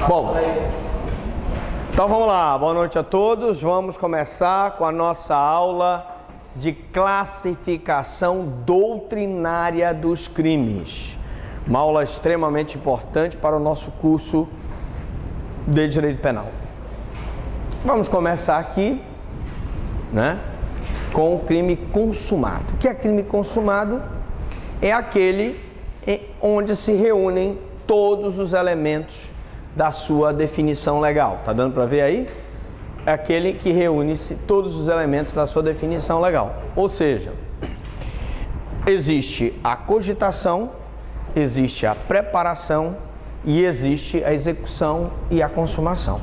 Bom, então vamos lá, boa noite a todos. Vamos começar com a nossa aula de classificação doutrinária dos crimes. Uma aula extremamente importante para o nosso curso de Direito Penal. Vamos começar aqui, né, com o crime consumado. O que é crime consumado? É aquele onde se reúnem todos os elementos da sua definição legal. Tá dando para ver aí? É aquele que reúne todos os elementos da sua definição legal. Ou seja, existe a cogitação, existe a preparação e existe a execução e a consumação.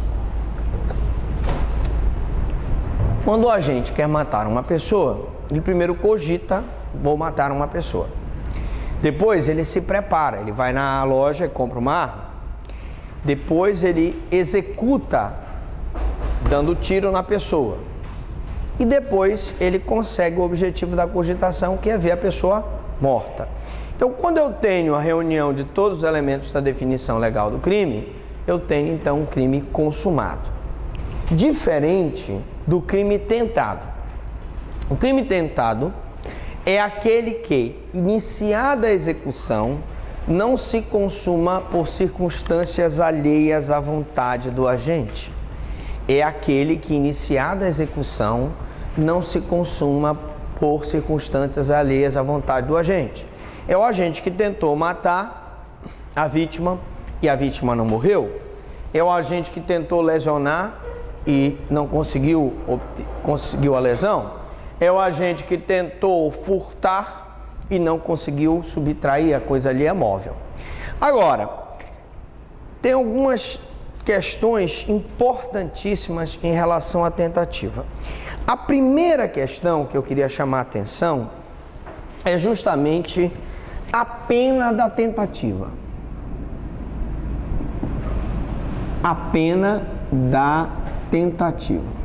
Quando o agente quer matar uma pessoa, ele primeiro cogita, vou matar uma pessoa. Depois ele se prepara, ele vai na loja e compra uma arma. Depois ele executa, dando tiro na pessoa. E depois ele consegue o objetivo da cogitação, que é ver a pessoa morta. Então, quando eu tenho a reunião de todos os elementos da definição legal do crime, eu tenho então um crime consumado. Diferente do crime tentado. O crime tentado é aquele que, iniciada a execução, não se consuma por circunstâncias alheias à vontade do agente. É aquele que, iniciada a execução, não se consuma por circunstâncias alheias à vontade do agente. É o agente que tentou matar a vítima e a vítima não morreu. É o agente que tentou lesionar e não conseguiu a lesão. É o agente que tentou furtar e não conseguiu subtrair a coisa ali é móvel. Agora, tem algumas questões importantíssimas em relação à tentativa. A primeira questão que eu queria chamar a atenção é justamente a pena da tentativa. A pena da tentativa.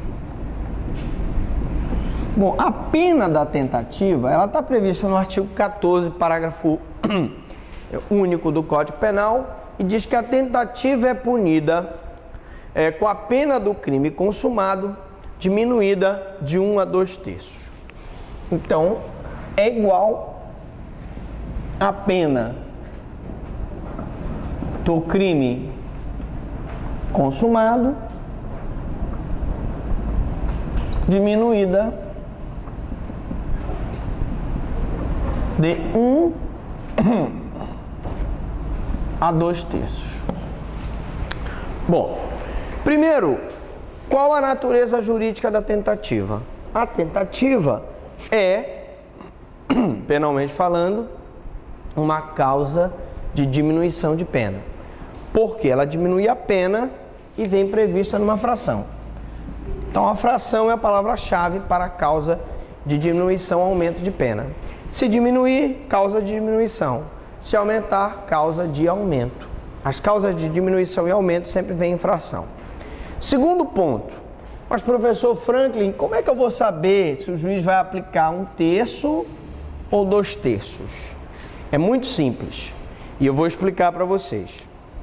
Bom, a pena da tentativa, ela está prevista no artigo 14, parágrafo único do Código Penal, e diz que a tentativa é punida com a pena do crime consumado diminuída de 1 a 2 terços. Então, é igual a pena do crime consumado diminuída de 1 a 2 terços. Bom, primeiro, qual a natureza jurídica da tentativa? A tentativa é, penalmente falando, uma causa de diminuição de pena. Porque ela diminui a pena e vem prevista numa fração. Então, a fração é a palavra-chave para a causa de diminuição ou aumento de pena. Se diminuir, causa de diminuição. Se aumentar, causa de aumento. As causas de diminuição e aumento sempre vêm em fração. Segundo ponto. Mas, professor Franklin, como é que eu vou saber se o juiz vai aplicar 1 terço ou 2 terços? É muito simples. E eu vou explicar para vocês.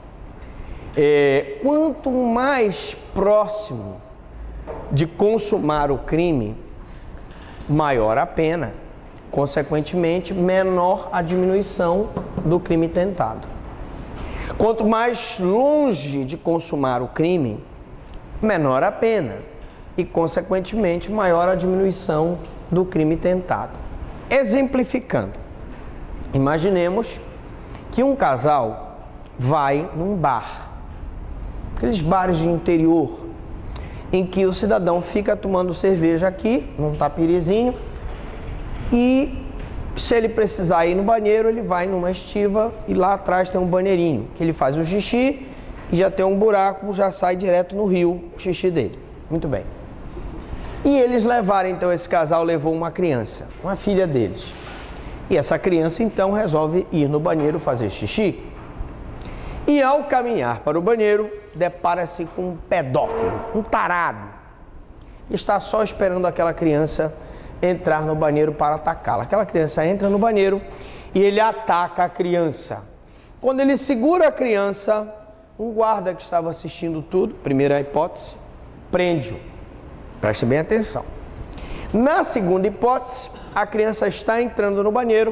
Quanto mais próximo de consumar o crime, maior a pena. Consequentemente, menor a diminuição do crime tentado. Quanto mais longe de consumar o crime, menor a pena e, consequentemente, maior a diminuição do crime tentado. Exemplificando, imaginemos que um casal vai num bar, aqueles bares de interior, em que o cidadão fica tomando cerveja aqui, num tapirizinho, e se ele precisar ir no banheiro, ele vai numa estiva e lá atrás tem um banheirinho, que ele faz o xixi e já tem um buraco, já sai direto no rio o xixi dele. Muito bem. E eles levaram, então, esse casal levou uma criança, uma filha deles. E essa criança, então, resolve ir no banheiro fazer xixi. E ao caminhar para o banheiro, depara-se com um pedófilo, um tarado. Está só esperando aquela criança entrar no banheiro para atacá-la. Aquela criança entra no banheiro e ele ataca a criança. Quando ele segura a criança, Um guarda que estava assistindo tudo, primeira hipótese, prende-o. Preste bem atenção. Na segunda hipótese, a criança está entrando no banheiro,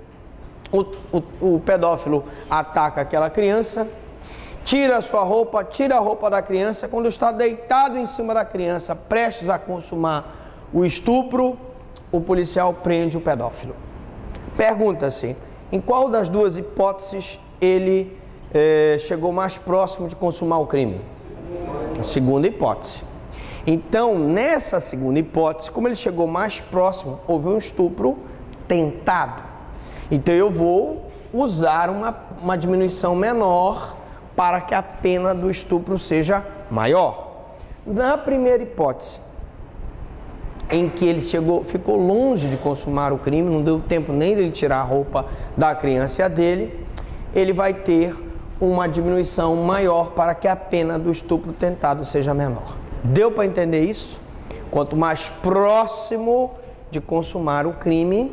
o pedófilo ataca aquela criança, tira a sua roupa, tira a roupa da criança. Quando está deitado em cima da criança, prestes a consumar o estupro, o policial prende o pedófilo. Pergunta-se, em qual das duas hipóteses ele chegou mais próximo de consumar o crime? A segunda hipótese. Então, nessa segunda hipótese, como ele chegou mais próximo, houve um estupro tentado. Então, eu vou usar uma diminuição menor para que a pena do estupro seja maior. Na primeira hipótese, em que ele ficou longe de consumar o crime, não deu tempo nem dele tirar a roupa da criança e a dele, ele vai ter uma diminuição maior para que a pena do estupro tentado seja menor. Deu para entender isso? Quanto mais próximo de consumar o crime,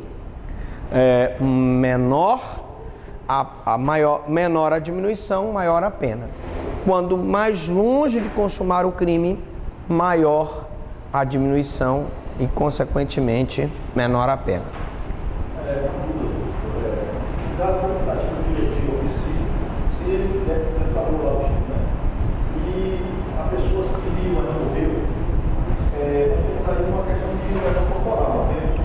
menor a diminuição, maior a pena. Quando mais longe de consumar o crime, maior a diminuição e, consequentemente, menor a pena. Dado a tentativa de homicídio, se ele declarou lá o crime, e a pessoa se feriu, mas morreu, entraria uma questão de lesão corporal, né?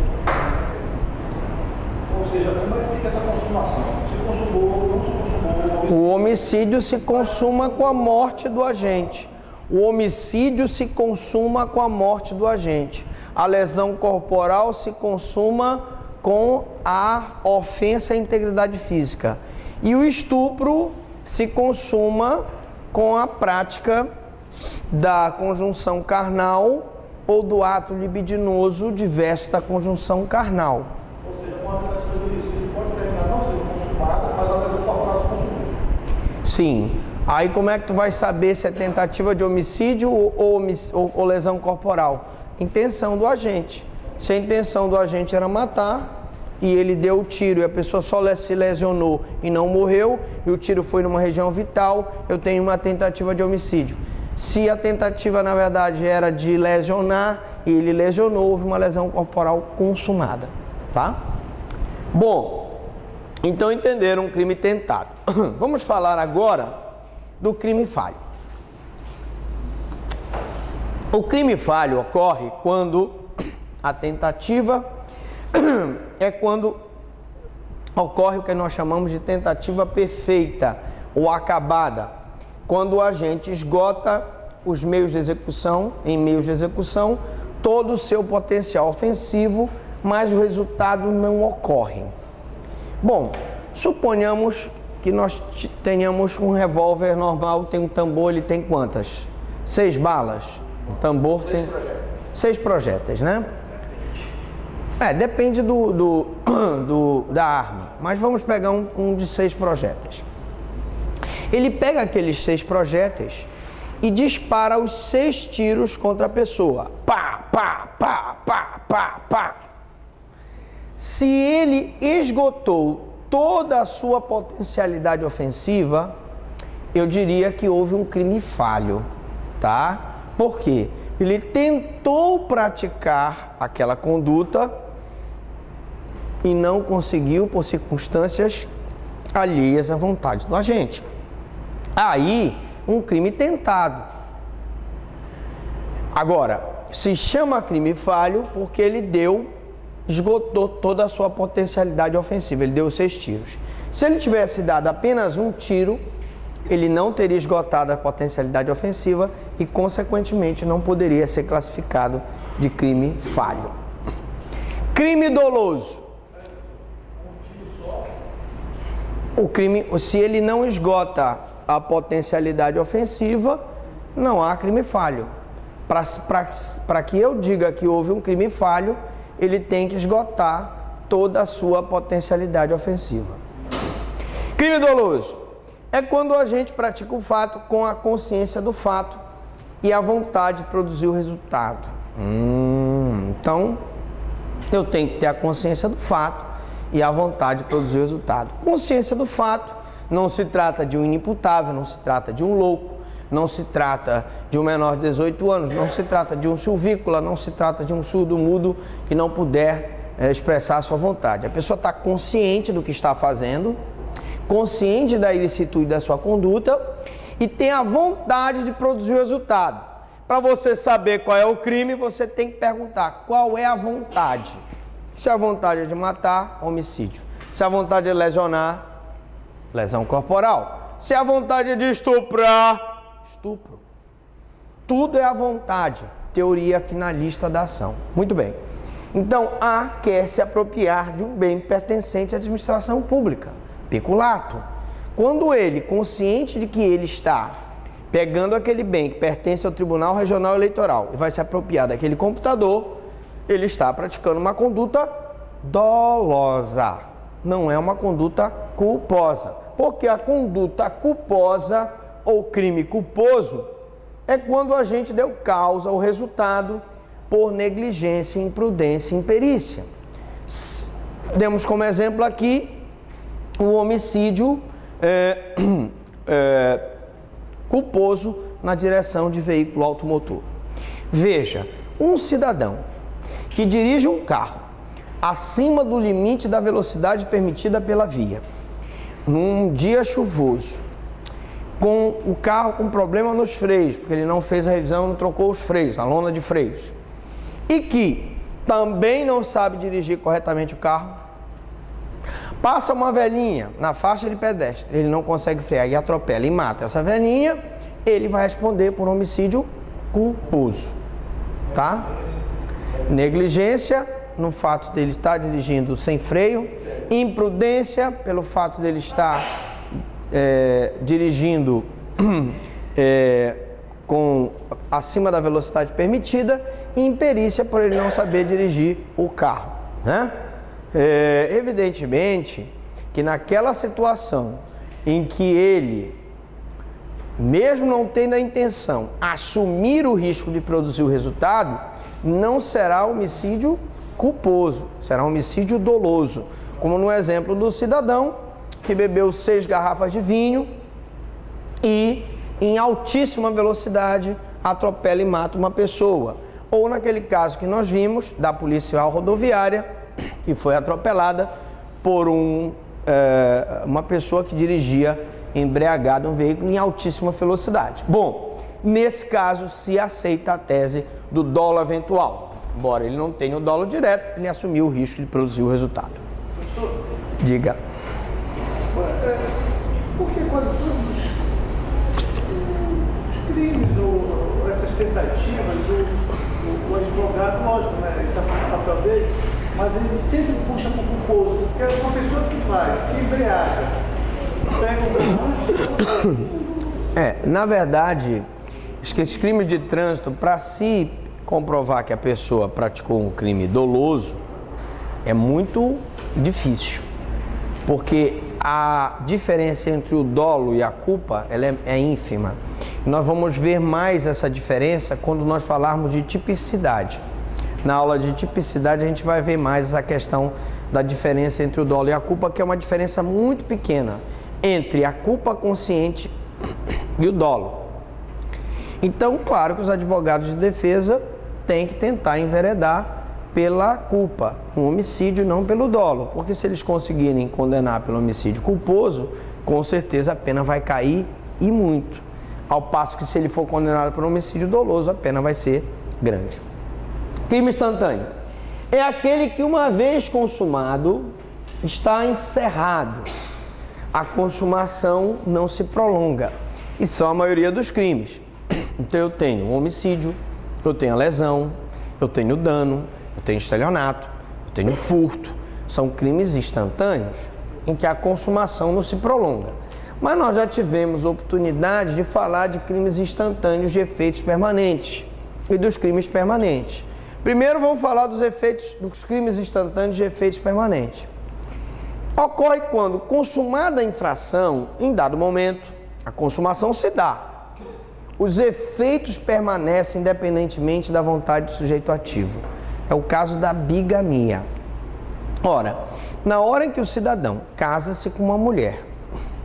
Ou seja, como é que fica essa consumação? Se consumou ou não se consumou? O homicídio se consuma com a morte do agente. O homicídio se consuma com a morte do agente. A lesão corporal se consuma com a ofensa à integridade física. E o estupro se consuma com a prática da conjunção carnal ou do ato libidinoso diverso da conjunção carnal. Ou seja, uma tentativa de homicídio pode terminar não sendo consumada, mas a lesão corporal se consumou. Sim. Aí como é que tu vai saber se é tentativa de homicídio ou lesão corporal? Intenção do agente. Se a intenção do agente era matar e ele deu o tiro e a pessoa só se lesionou e não morreu, e o tiro foi numa região vital, eu tenho uma tentativa de homicídio. Se a tentativa, na verdade, era de lesionar e ele lesionou, houve uma lesão corporal consumada, tá? Bom, então entenderam um crime tentado. Vamos falar agora do crime falho. O crime falho ocorre quando a tentativa quando ocorre o que nós chamamos de tentativa perfeita ou acabada, quando o agente esgota os meios de execução, todo o seu potencial ofensivo, mas o resultado não ocorre. Bom, suponhamos que nós tenhamos um revólver normal, tem um tambor, ele tem quantas? 6 balas. O tambor tem 6 projéteis, né? Depende da arma, mas vamos pegar um de 6 projéteis. Ele pega aqueles 6 projéteis e dispara os 6 tiros contra a pessoa. Pá, pá, pá, pá, pá, pá. Se ele esgotou toda a sua potencialidade ofensiva, eu diria que houve um crime falho, tá? Por quê? Ele tentou praticar aquela conduta e não conseguiu por circunstâncias alheias à vontade do agente. Aí, um crime tentado. Agora, se chama crime falho porque ele esgotou toda a sua potencialidade ofensiva, ele deu 6 tiros. Se ele tivesse dado apenas um tiro, ele não teria esgotado a potencialidade ofensiva e, consequentemente, não poderia ser classificado de crime falho. Crime doloso. O crime, se ele não esgota a potencialidade ofensiva, não há crime falho. Para que eu diga que houve um crime falho, ele tem que esgotar toda a sua potencialidade ofensiva. Crime doloso é quando o agente pratica o fato com a consciência do fato e a vontade de produzir o resultado. Então, eu tenho que ter a consciência do fato e a vontade de produzir o resultado. Consciência do fato Não se trata de um inimputável, não se trata de um louco, não se trata de um menor de 18 anos, não se trata de um silvícola, não se trata de um surdo-mudo que não puder expressar a sua vontade. A pessoa está consciente do que está fazendo, consciente da ilicitude da sua conduta e tem a vontade de produzir o resultado. Para você saber qual é o crime, você tem que perguntar qual é a vontade. Se a vontade é de matar, homicídio. Se a vontade é lesionar, lesão corporal. Se a vontade é de estuprar, estupro. Tudo é a vontade. Teoria finalista da ação. Muito bem. Então, A quer se apropriar de um bem pertencente à administração pública. Peculato. Quando ele, consciente de que ele está pegando aquele bem que pertence ao Tribunal Regional Eleitoral e vai se apropriar daquele computador, ele está praticando uma conduta dolosa. Não é uma conduta culposa. Porque a conduta culposa ou crime culposo é quando a gente deu causa ou resultado por negligência, imprudência e imperícia. Demos como exemplo aqui o homicídio culposo na direção de veículo automotor. Veja, um cidadão que dirige um carro acima do limite da velocidade permitida pela via, num dia chuvoso, com o carro com problema nos freios, porque ele não fez a revisão, não trocou os freios, a lona de freios, e que também não sabe dirigir corretamente o carro, passa uma velhinha na faixa de pedestre, ele não consegue frear e atropela e mata essa velhinha, ele vai responder por homicídio culposo, tá? Negligência no fato dele estar dirigindo sem freio, imprudência pelo fato dele estar dirigindo com acima da velocidade permitida e imperícia por ele não saber dirigir o carro, né? Evidentemente que naquela situação em que ele, mesmo não tendo a intenção, assumir o risco de produzir o resultado, não será homicídio culposo, será homicídio doloso, como no exemplo do cidadão que bebeu 6 garrafas de vinho e em altíssima velocidade atropela e mata uma pessoa, ou naquele caso que nós vimos da policial rodoviária que foi atropelada por uma pessoa que dirigia embriagada um veículo em altíssima velocidade. Bom, nesse caso se aceita a tese do dolo eventual. Embora ele não tenha o dolo direto, ele assumiu o risco de produzir o resultado. Professor, diga. Porque quando todos os crimes ou essas tentativas, o advogado, lógico, né, ele está fazendo o papel dele, mas ele sempre puxa para o culposo, porque uma pessoa que vai, se embriaga, pega um volante... Na verdade, os crimes de trânsito, para se comprovar que a pessoa praticou um crime doloso, é muito difícil, porque a diferença entre o dolo e a culpa ela é ínfima. Nós vamos ver mais essa diferença quando nós falarmos de tipicidade. Na aula de tipicidade a gente vai ver mais essa questão da diferença entre o dolo e a culpa, que é uma diferença muito pequena entre a culpa consciente e o dolo. Então, claro que os advogados de defesa têm que tentar enveredar pela culpa, um homicídio, não pelo dolo, porque se eles conseguirem condenar pelo homicídio culposo, com certeza a pena vai cair e muito, ao passo que se ele for condenado por homicídio doloso, a pena vai ser grande. Crime instantâneo é aquele que, uma vez consumado, está encerrado. A consumação não se prolonga. E são a maioria dos crimes. Então eu tenho um homicídio, eu tenho a lesão, eu tenho dano, eu tenho estelionato, eu tenho furto. São crimes instantâneos em que a consumação não se prolonga. Mas nós já tivemos oportunidade de falar de crimes instantâneos de efeitos permanentes e dos crimes permanentes. Primeiro vamos falar dos crimes instantâneos de efeitos permanentes. Ocorre quando, consumada a infração, em dado momento, a consumação se dá. Os efeitos permanecem independentemente da vontade do sujeito ativo. É o caso da bigamia. Ora, na hora em que o cidadão casa-se com uma mulher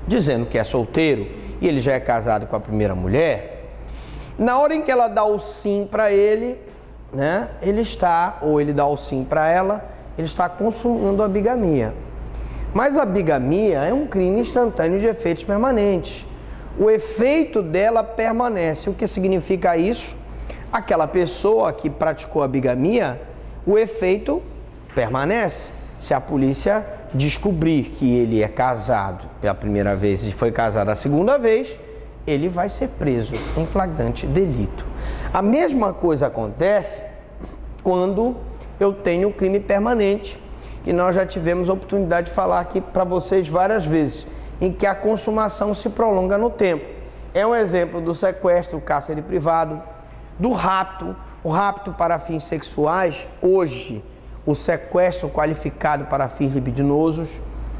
dizendo que é solteiro e ele já é casado com a primeira mulher, na hora em que ela dá o sim para ele, né, ou ele dá o sim para ela, ele está consumando a bigamia. Mas a bigamia é um crime instantâneo de efeitos permanentes. O efeito dela permanece. O que significa isso? Aquela pessoa que praticou a bigamia, o efeito permanece. Se a polícia descobrir que ele é casado pela primeira vez e foi casado a segunda vez, ele vai ser preso em flagrante delito. A mesma coisa acontece quando eu tenho crime permanente, que nós já tivemos a oportunidade de falar aqui para vocês várias vezes, em que a consumação se prolonga no tempo. É um exemplo do sequestro, cárcere privado, do rapto, o rapto para fins sexuais. Hoje, o sequestro qualificado para fins libidinosos,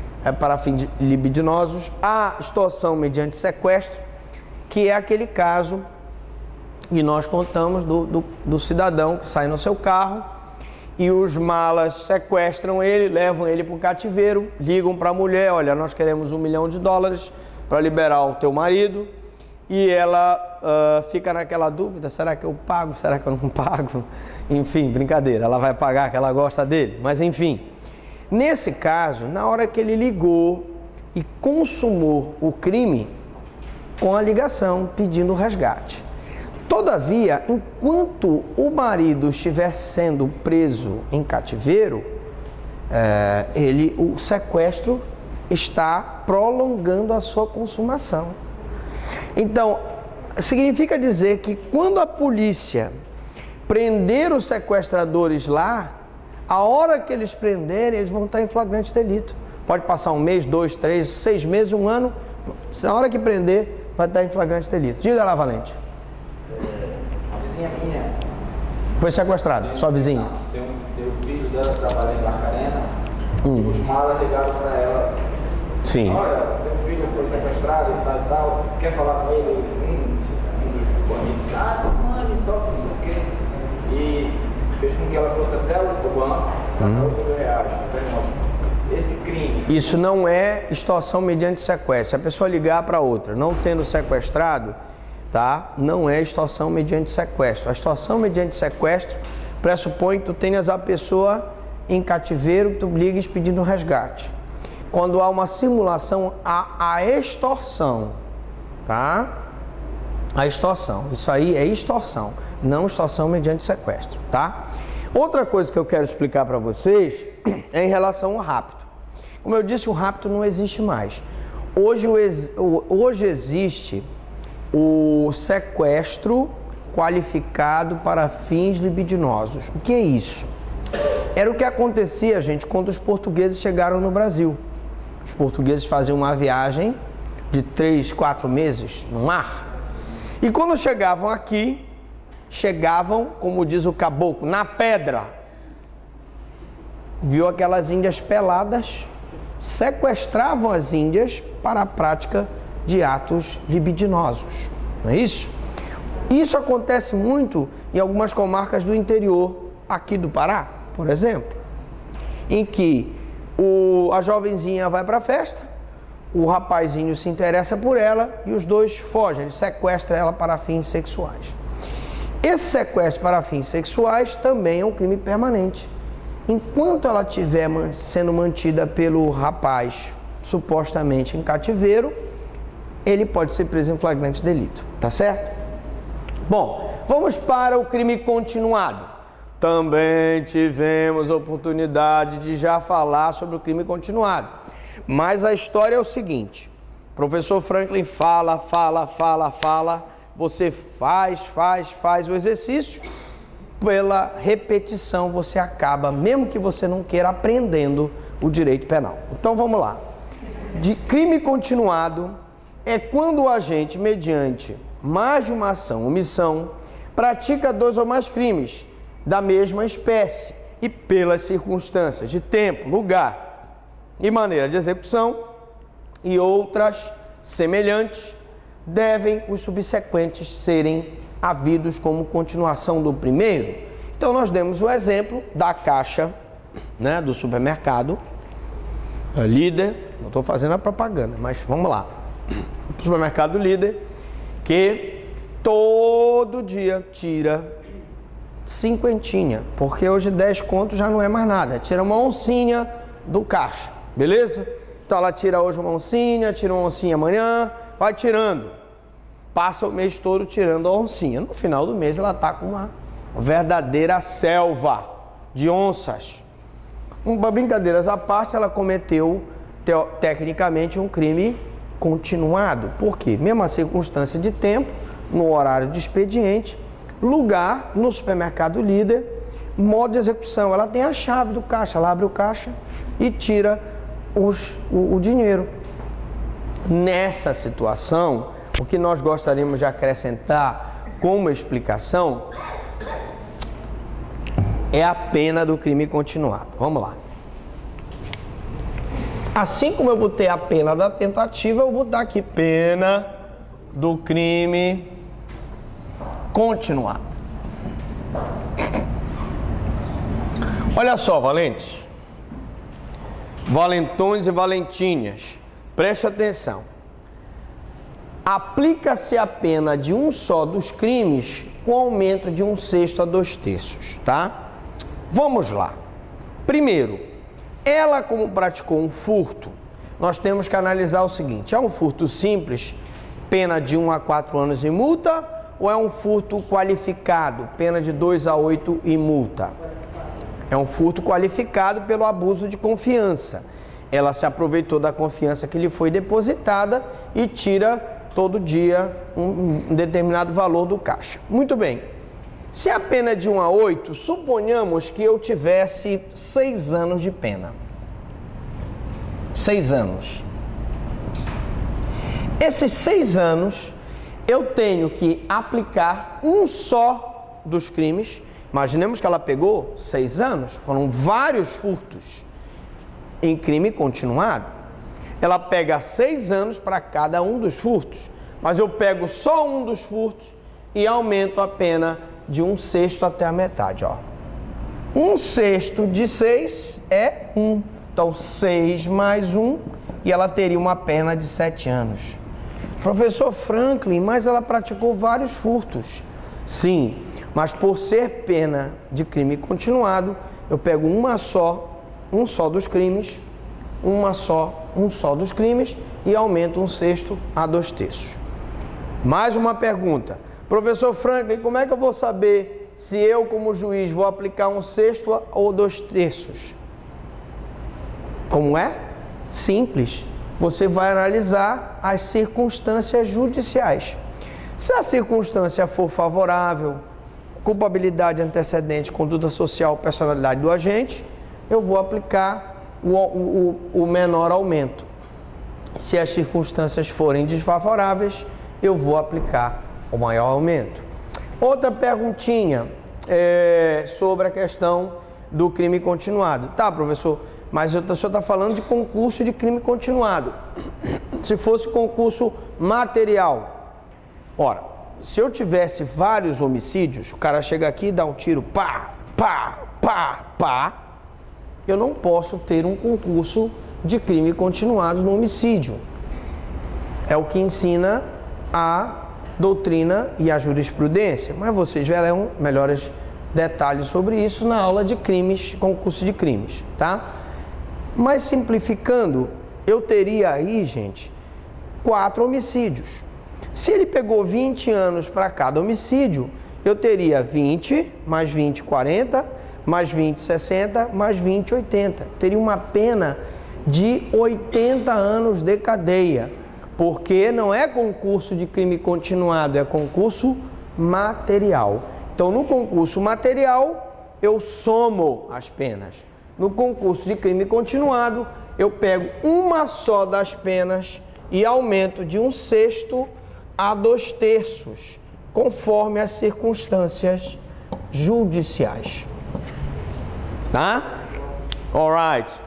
a extorsão mediante sequestro, que é aquele caso que nós contamos do cidadão que sai no seu carro e os malas sequestram ele, levam ele para o cativeiro, ligam para a mulher: olha, nós queremos $1 milhão para liberar o teu marido, e ela fica naquela dúvida: será que eu pago, será que eu não pago? Enfim, brincadeira, ela vai pagar, que ela gosta dele, mas enfim. Nesse caso, na hora que ele ligou e consumou o crime, com a ligação pedindo o resgate. Todavia, enquanto o marido estiver sendo preso em cativeiro, o sequestro está prolongando a sua consumação. Então, significa dizer que quando a polícia prender os sequestradores lá, a hora que eles prenderem, eles vão estar em flagrante delito. Pode passar 1 mês, 2, 3, 6 meses, 1 ano, na hora que prender, vai estar em flagrante delito. Diga lá, Valente. A vizinha minha foi sequestrada, sua vizinha? Tem um filho dela trabalhando em Barcarena, e os malas ligaram para ela. Sim. Olha, teu filho foi sequestrado e tal, quer falar com ele? Um dos bandidos, mãe, só não sei o quê. E fez com que ela fosse até o banco, sacou R$8.000. Esse crime. Isso não é extorsão mediante sequestro. Se a pessoa ligar para outra, não tendo sequestrado, tá? Não é extorsão mediante sequestro. A extorsão mediante sequestro pressupõe que tu tenhas a pessoa em cativeiro, tu ligues pedindo resgate. Quando há uma simulação, há a extorsão, tá? A extorsão. Isso aí é extorsão, não extorsão mediante sequestro, tá? Outra coisa que eu quero explicar para vocês é em relação ao rapto. Como eu disse, o rapto não existe mais. Hoje existe o sequestro qualificado para fins libidinosos. O que é isso? Era o que acontecia, gente, quando os portugueses chegaram no Brasil. Os portugueses faziam uma viagem de 3, 4 meses no mar. E quando chegavam aqui, chegavam, como diz o caboclo, na pedra. Viu aquelas índias peladas, sequestravam as índias para a prática de atos libidinosos. Não é isso? Isso acontece muito em algumas comarcas do interior, aqui do Pará, por exemplo, em que a jovenzinha vai para a festa, o rapazinho se interessa por ela e os dois fogem, ele sequestra ela para fins sexuais. Esse sequestro para fins sexuais também é um crime permanente. Enquanto ela estiver sendo mantida pelo rapaz supostamente em cativeiro, ele pode ser preso em flagrante delito, tá certo? Bom, vamos para o crime continuado. Também tivemos oportunidade de já falar sobre o crime continuado. Mas a história é o seguinte: o professor Franklin fala, você faz o exercício, pela repetição você acaba, mesmo que você não queira, aprendendo o direito penal. Então vamos lá. De crime continuado é quando o agente, mediante mais de uma ação ou omissão, pratica 2 ou mais crimes da mesma espécie e pelas circunstâncias de tempo, lugar e maneira de execução e outras semelhantes, devem os subsequentes serem havidos como continuação do primeiro. Então nós demos o exemplo da caixa, né, do supermercado, líder, Não estou fazendo a propaganda, mas vamos lá. O supermercado Líder, que todo dia tira 50, porque hoje 10 contos já não é mais nada. Tira uma oncinha do caixa, beleza? Então ela tira hoje uma oncinha, tira uma oncinha amanhã, vai tirando. Passa o mês todo tirando a oncinha. No final do mês ela está com uma verdadeira selva de onças. Brincadeiras à parte, ela cometeu tecnicamente um crime continuado. Por quê? Mesma circunstância de tempo, no horário de expediente, lugar no supermercado Líder, modo de execução. Ela tem a chave do caixa, ela abre o caixa e tira o dinheiro. Nessa situação, o que nós gostaríamos de acrescentar como explicação é a pena do crime continuado. Vamos lá. Assim como eu botei a pena da tentativa, eu vou botar aqui pena do crime continuado. Olha só, valentes, valentões e valentinhas, preste atenção. Aplica-se a pena de um só dos crimes com aumento de 1/6 a 2/3, tá? Vamos lá. Primeiro, ela como praticou um furto, nós temos que analisar o seguinte: é um furto simples, pena de 1 a 4 anos e multa, ou é um furto qualificado, pena de 2 a 8 e multa? É um furto qualificado pelo abuso de confiança. Ela se aproveitou da confiança que lhe foi depositada e tira todo dia um determinado valor do caixa. Muito bem. Se a pena é de 1 a 8, suponhamos que eu tivesse 6 anos de pena. 6 anos. Esses 6 anos, eu tenho que aplicar um só dos crimes. Imaginemos que ela pegou 6 anos, foram vários furtos em crime continuado. Ela pega 6 anos para cada um dos furtos, mas eu pego só um dos furtos e aumento a pena de 1/6 até a metade, ó. 1/6 de 6 é 1. Então, 6 mais 1, e ela teria uma pena de 7 anos. Professor Franklin, mas ela praticou vários furtos. Sim, mas por ser pena de crime continuado, eu pego um só dos crimes, um só dos crimes e aumento 1/6 a 2/3. Mais uma pergunta. Professor Franklin, como é que eu vou saber se eu, como juiz, vou aplicar 1/6 ou 2/3? Como é? Simples. Você vai analisar as circunstâncias judiciais. Se a circunstância for favorável, culpabilidade antecedente, conduta social, personalidade do agente, eu vou aplicar o menor aumento. Se as circunstâncias forem desfavoráveis, eu vou aplicar o maior aumento. Outra perguntinha sobre a questão do crime continuado. Tá, professor, mas o senhor está falando de concurso de crime continuado. Se fosse concurso material, ora, se eu tivesse vários homicídios, o cara chega aqui e dá um tiro, pá, pá, pá, pá, eu não posso ter um concurso de crime continuado no homicídio. É o que ensina a doutrina e a jurisprudência, mas vocês verão melhores detalhes sobre isso na aula de crimes, concurso de crimes, tá? Mas simplificando, eu teria aí, gente, 4 homicídios. Se ele pegou 20 anos para cada homicídio, eu teria 20, mais 20, 40, mais 20, 60, mais 20, 80. Teria uma pena de 80 anos de cadeia, porque não é concurso de crime continuado, é concurso material. Então, no concurso material, eu somo as penas. No concurso de crime continuado, eu pego uma só das penas e aumento de 1/6 a 2/3, conforme as circunstâncias judiciais. Tá? Alright. Se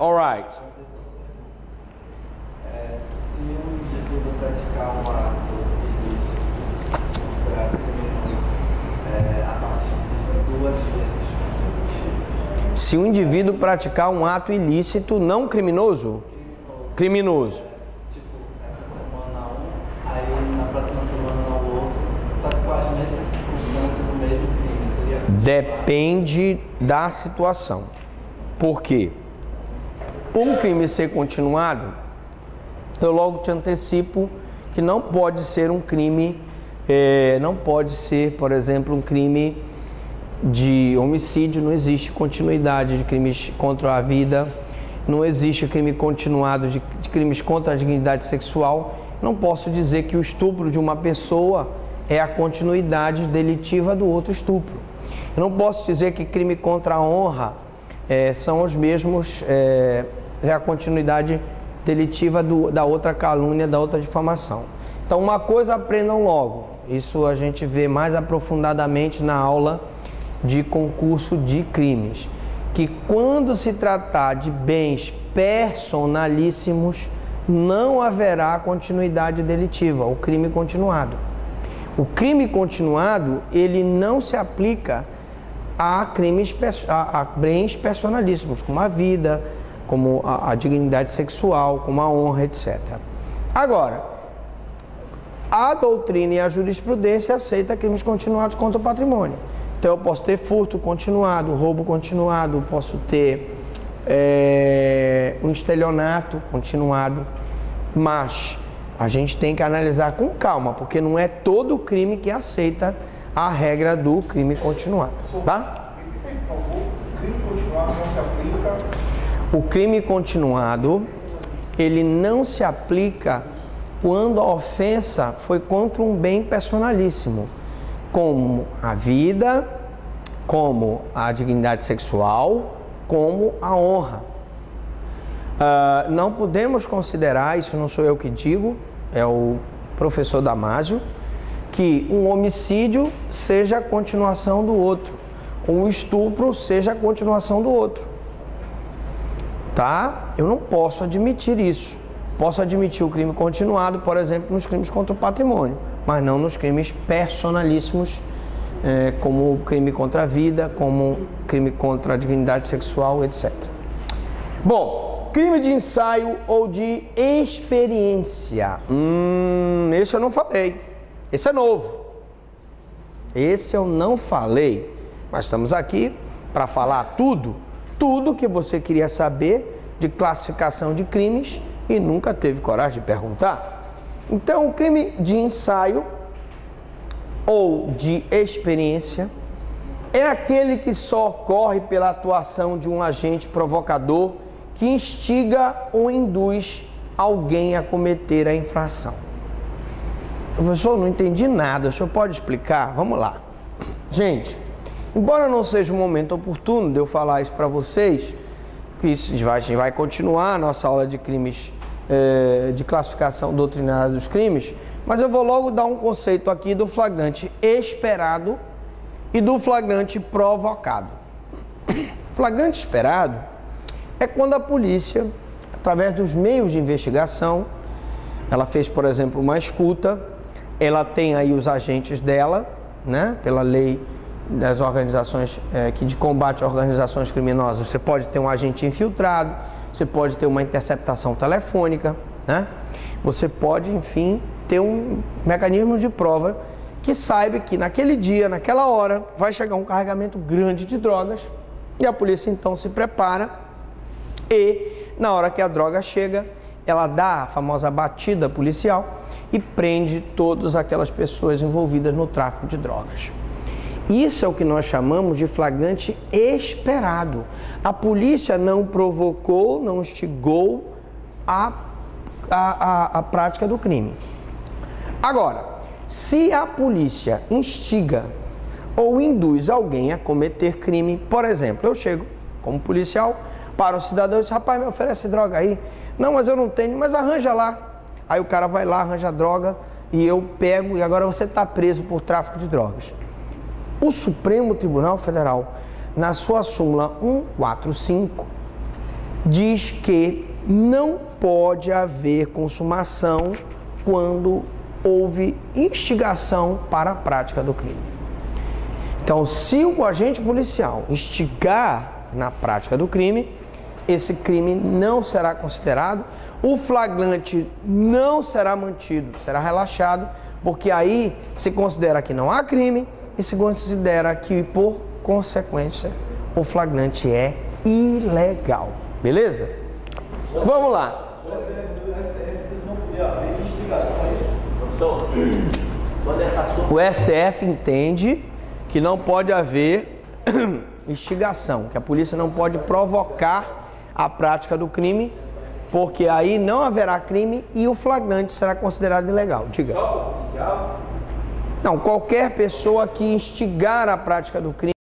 um indivíduo praticar um ato ilícito para criminoso a partir de 2 vezes consecutivas. Se um indivíduo praticar um ato ilícito não criminoso? criminoso. Tipo, essa semana um, aí na próxima semana o outro, só que com as mesmas circunstâncias, o mesmo crime. Seria... Depende da situação. Por quê? Por um crime ser continuado, eu logo te antecipo que não pode ser um crime, não pode ser, por exemplo, um crime de homicídio, não existe continuidade de crimes contra a vida, não existe crime continuado de crimes contra a dignidade sexual. Não posso dizer que o estupro de uma pessoa é a continuidade delitiva do outro estupro. Eu não posso dizer que crime contra a honra são os mesmos, é a continuidade delitiva da outra calúnia, da outra difamação. Então, uma coisa aprendam logo, isso a gente vê mais aprofundadamente na aula de concurso de crimes, que quando se tratar de bens personalíssimos, não haverá continuidade delitiva, o crime continuado. O crime continuado, ele não se aplica a bens personalíssimos, como a vida, como a dignidade sexual, como a honra, etc. Agora, a doutrina e a jurisprudência aceita crimes continuados contra o patrimônio. Então, eu posso ter furto continuado, roubo continuado, posso ter um estelionato continuado, mas a gente tem que analisar com calma, porque não é todo crime que aceita a regra do crime continuado, tá? Por favor, o crime continuado não se aplica. O crime continuado, ele não se aplica quando a ofensa foi contra um bem personalíssimo, como a vida, como a dignidade sexual, como a honra. Não podemos considerar, isso não sou eu que digo, é o professor Damásio, que um homicídio seja a continuação do outro, um estupro seja a continuação do outro. Tá? Eu não posso admitir isso. Posso admitir o crime continuado, por exemplo, nos crimes contra o patrimônio, mas não nos crimes personalíssimos, como o crime contra a vida, como crime contra a dignidade sexual, etc. Bom, crime de ensaio ou de experiência. Esse eu não falei. Esse é novo. Esse eu não falei. Mas estamos aqui para falar tudo que você queria saber de classificação de crimes e nunca teve coragem de perguntar. Então, o crime de ensaio ou de experiência é aquele que só ocorre pela atuação de um agente provocador que instiga ou induz alguém a cometer a infração. Professor, não entendi nada, o senhor pode explicar? Vamos lá. Gente, embora não seja um momento oportuno de eu falar isso para vocês, a gente vai continuar a nossa aula de crimes, de classificação doutrinária dos crimes, mas eu vou logo dar um conceito aqui do flagrante esperado e do flagrante provocado. Flagrante esperado é quando a polícia, através dos meios de investigação, ela fez, por exemplo, uma escuta, ela tem aí os agentes dela, né, pela lei das organizações de combate a organizações criminosas, você pode ter um agente infiltrado, você pode ter uma interceptação telefônica, né? Você pode, enfim, ter um mecanismo de prova que saiba que naquele dia, naquela hora, vai chegar um carregamento grande de drogas e a polícia então se prepara e, na hora que a droga chega, ela dá a famosa batida policial e prende todas aquelas pessoas envolvidas no tráfico de drogas. Isso é o que nós chamamos de flagrante esperado. A polícia não provocou, não instigou a prática do crime. Agora, se a polícia instiga ou induz alguém a cometer crime, por exemplo, eu chego como policial para um cidadão e diz, rapaz, me oferece droga aí. Não, mas eu não tenho, mas arranja lá. Aí o cara vai lá, arranja a droga e eu pego e agora você está preso por tráfico de drogas. O Supremo Tribunal Federal, na sua súmula 145, diz que não pode haver consumação quando houve instigação para a prática do crime. Então, se o agente policial instigar na prática do crime, esse crime não será considerado, o flagrante não será mantido, será relaxado, porque aí se considera que não há crime e se considera que, por consequência, o flagrante é ilegal. Beleza? Vamos lá. O STF entende que não pode haver instigação, que a polícia não pode provocar a prática do crime, porque aí não haverá crime e o flagrante será considerado ilegal. Diga. Só o policial? Não, qualquer pessoa que instigar a prática do crime